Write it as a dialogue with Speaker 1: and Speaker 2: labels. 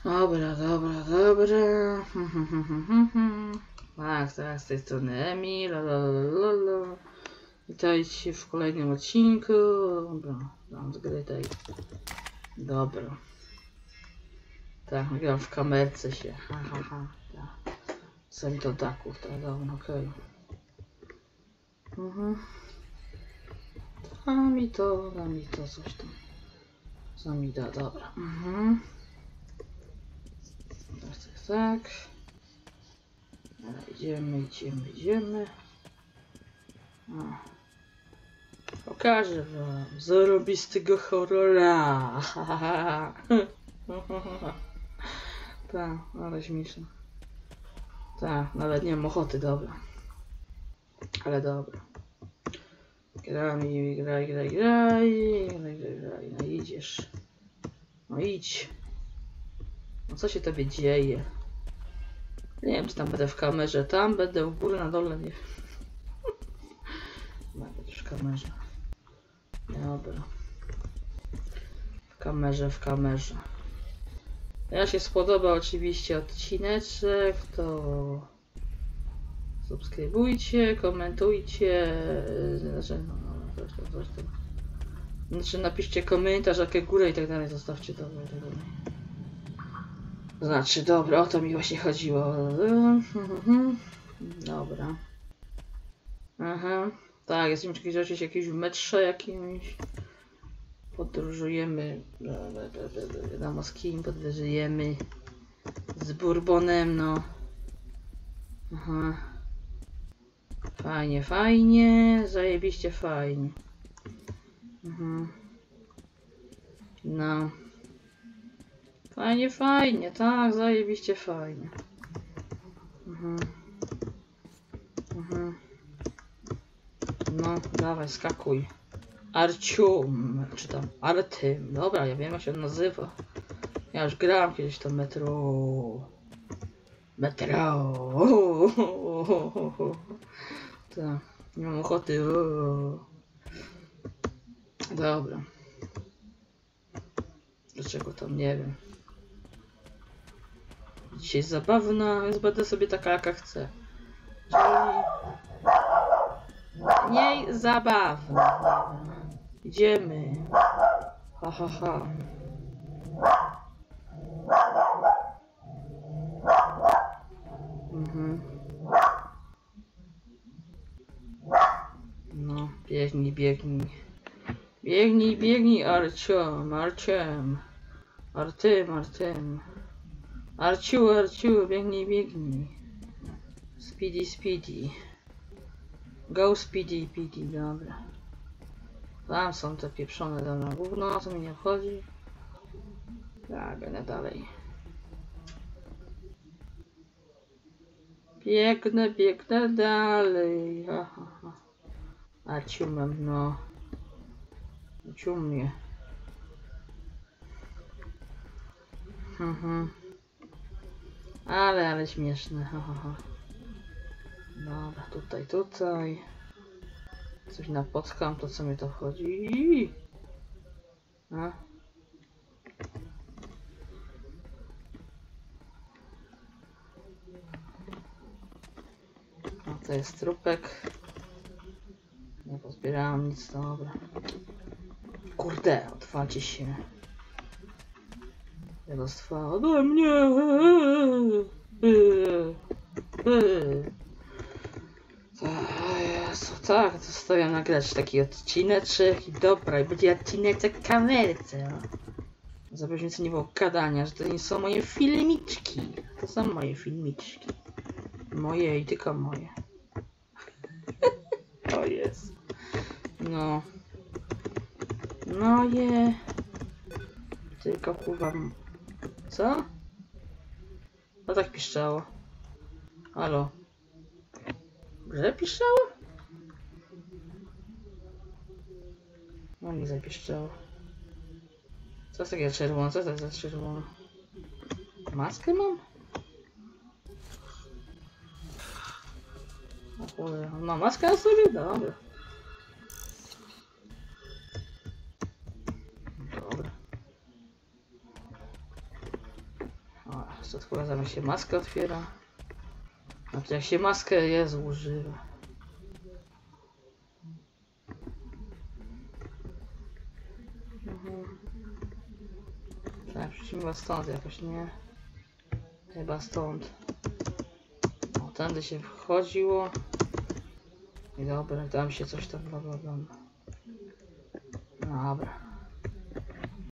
Speaker 1: Dobra, dobra, dobra. Tak, z tej strony Emil. Witajcie w kolejnym odcinku. Dobra, dam zgrytaj. Dobra. Tak, gram w kamerce się. Tak. Sami to daków, tak, dobra, okej. Da mi to, coś tam. Co mi da, dobra. Tak. Idziemy. Pokażę wam zarobistego horrora. Tak, ale śmieszne. Tak, nawet nie mam ochoty, dobra. Ale dobra. Graj. No idziesz. No idź. No co się tobie dzieje? Nie wiem, czy tam będę w kamerze. Tam będę u góry, na dole, nie wiem. Będę w kamerze. Dobra. W kamerze. Jak się spodoba oczywiście odcineczek, to subskrybujcie, komentujcie, znaczy napiszcie komentarz, jakie górę i tak dalej, zostawcie to. Znaczy, dobra, o to mi właśnie chodziło. Dobra. Aha. Tak, jesteśmy jakieś w metrze jakimś. Podróżujemy. Wiadomo z kim podróżujemy. Z Bourbonem, no. Aha. Fajnie. Zajebiście fajnie. No. Fajnie, tak, zajebiście fajnie. No, dawaj, skakuj. Arcium, czy tam Artym. Dobra, ja wiem jak się on nazywa. Ja już grałem kiedyś to Metro. Tak, nie mam ochoty. Dobra. Dlaczego tam nie wiem. Dzisiaj zabawna, więc będę sobie taka jaka chcę. Mniej zabawna. Idziemy. Ha. No, biegnij. Biegnij, Arcium. Artym. Arciu, biegnij. Speedy. Go Speedy, dobra. Tam są te pieprzone dane gówno, co mi nie wchodzi. Tak, będę dalej. Biegnę dalej. A ciumem, no. Ciumnie. Ale śmieszne. Dobra, tutaj. Coś napotkam, to co mi to wchodzi. A? A to jest trupek. Nie pozbierałem nic, dobra. Kurde, otwarcie się. Dziadostwa ode mnie. Tak, zostawiam nagrać taki odcineczek i dobra, i będzie odcineczek w kamerce. Żeby więcej nie było gadania, że to nie są moje filmiczki. To są moje filmiczki. Moje i tylko moje. O jest. No. No je. Tylko kurwa. Co? No tak piszczało. Halo. Grze piszczało? No nie zapiszczało. Co jest takie czerwone? Co to jest za czerwone? Maskę mam? O kurde, on ma maskę na sobie? Dobra. prostu odkłada, zamiast się maskę otwiera. Znaczy jak się maskę używa. Tak, przyjmę stąd jakoś, nie? Chyba stąd. O, tędy się wchodziło. I dobra, tam się coś tam robiło. Dobra.